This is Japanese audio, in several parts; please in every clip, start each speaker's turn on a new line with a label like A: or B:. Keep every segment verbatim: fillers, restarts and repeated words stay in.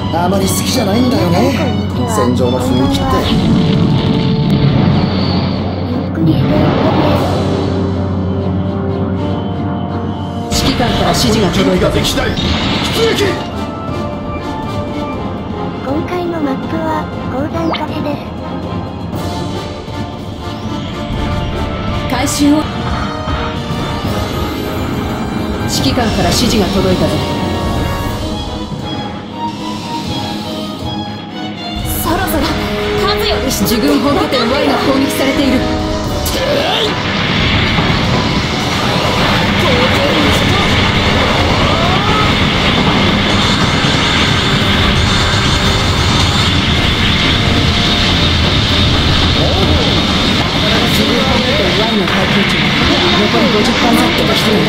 A: あまり好きじゃないんだよね、戦場の雰囲気って。
B: ゆっくりしていってね。
C: 指揮官から指示が届いた。
D: 出撃。
B: 今回のマップは鉱山都市です。
C: 回収を。指揮官から指示が届いたぞ。
E: そろそろ数より
C: 自軍本拠点 Y が攻撃されている。自軍本拠点 Y の耐久値が残り ごじゅっパーセント としている。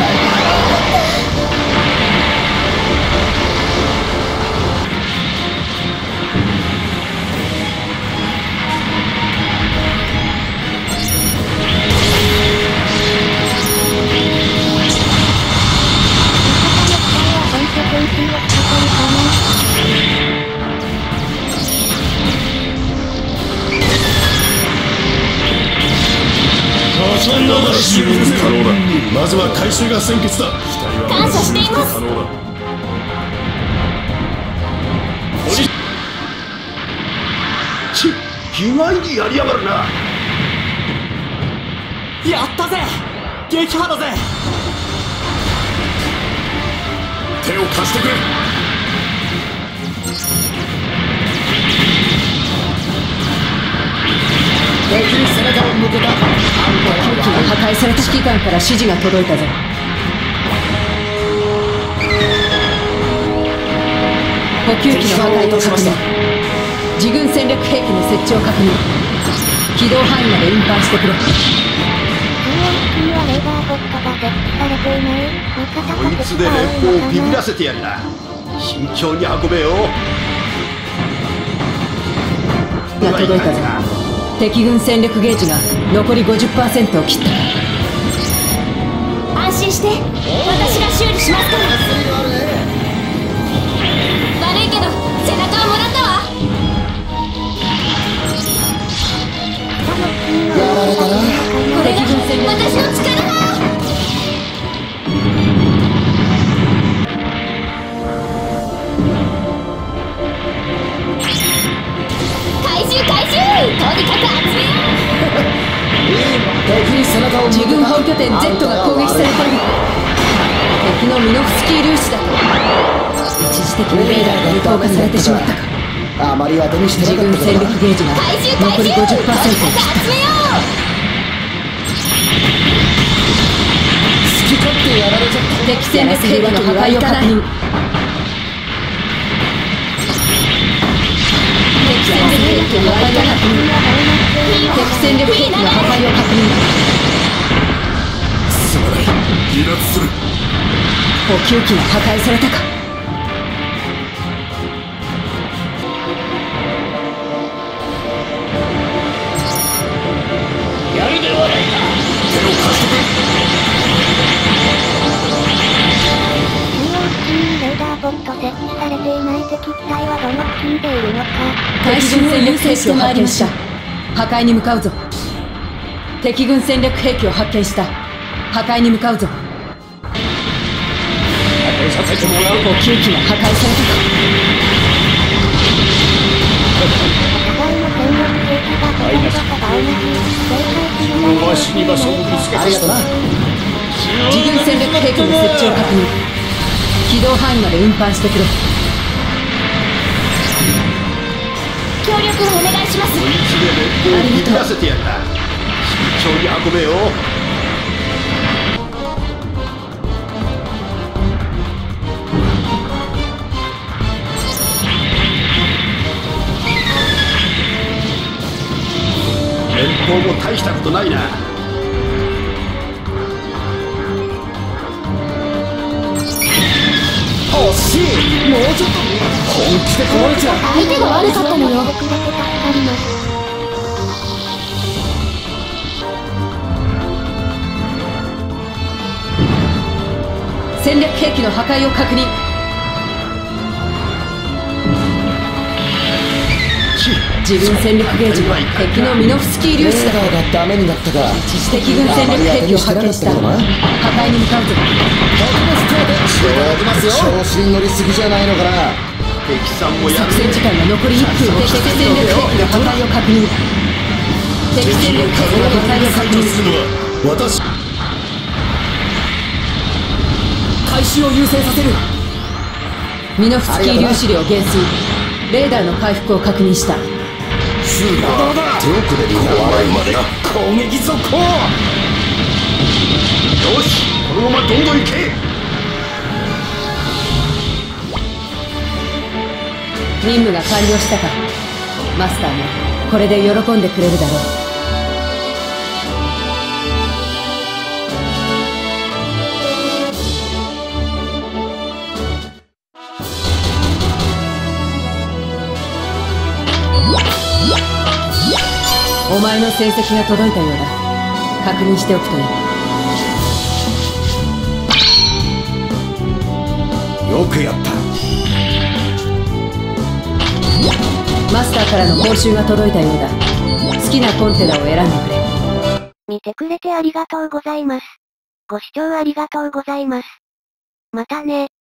D: 十分可能だ。まずは回収が先決だ。
E: 感謝しています。
D: ち、意外にやりやがるな。
F: やったぜ、撃破だぜ。
D: 手を貸してくれ。
A: 敵に背中を向けた。
C: 補給機が破壊された。指揮官から指示が届いたぞ。補給機の破壊を確認。自軍戦略兵器の設置を確認。起動範囲まで運搬してくれ。
B: 中央付近はレーダーポットが設置されていない。味方
D: こい
B: が
D: つで連邦をビビらせてやるな。慎重に運べよ。
C: が届いたぞ。敵軍戦略ゲージが残り ごじゅっパーセント を切った。
E: 安心して、私が修理しますから。悪いけど背中をもらったわ。
A: やられたな。
E: これが私の力だ。回収回収、とにかく集めよ
A: 敵に背中を向けた。
C: 自軍本拠点 Z が攻撃されている。敵のミノフスキー粒子だと。一時的にレーダーが無効化されてしまったか。
A: あまり当てにして
C: 自
A: なかったけどな。
C: 軍戦力ゲージが
E: 回収
C: 残り ごじゅっパーセント を切った。
E: 集めよ
A: 好き勝手やられちゃった。
C: 敵戦略兵器の破壊を確認。敵戦略兵器の破壊を確認。敵戦略兵器の破壊を確認。
D: すまない、離脱する。
C: 補給機が破壊されたか。
F: やるではないか。
D: 手を貸してくれ。
B: 中央付近にレーダーポット設置されていない敵機体はどの付近でいるのか。
C: 敵軍戦略兵器を発見した。破壊に向かうぞ。敵軍戦略兵器を発見した。破壊に向かうぞ。
F: させてもらう。
C: 補給機が破壊されたか。
B: 互いの戦力兵器がほとんどと同じ。警戒するの
F: わしに場所を見つけ
A: ありがとな。
C: 自軍戦略兵器の設置を確認。起動範囲まで運搬してくれ。
E: 協力をお願いします。
D: こいつで連邦をビビらせてやるな。慎重に運べよ。連邦も大したことないな。
A: 惜しい。もうちょっと本気でこぼれちゃう。
E: 相手が悪かったのよ。
B: してくれて助かります。
C: 戦略兵器の破壊を確認。 自分戦力ゲージも敵のミノフスキー粒子だ。
A: レーダーがダメになったか。
C: 一時敵軍戦力兵器を発見した。破壊に向かうぞ。
A: 調子に乗りすぎじゃないのかな。
D: 敵さんもや
C: 作戦時間が残りいっぷん。敵戦力兵器の破壊を確認。敵戦力兵器の破壊を確認。
D: するのは私。
F: 回収を優先させる。
C: ミノフスキー粒子量減衰。レーダーの回復を確認した。
A: スーパー手遅れに笑いまでな。
F: 攻撃続行。
D: よし、このままどんどん行け。
C: 任務が完了したか。マスターもこれで喜んでくれるだろう。お前の成績が届いたようだ。確認しておくといい。
A: よくやった。
C: マスターからの報酬が届いたようだ。好きなコンテナを選んでくれ。
B: 見てくれてありがとうございます。ご視聴ありがとうございます。またね。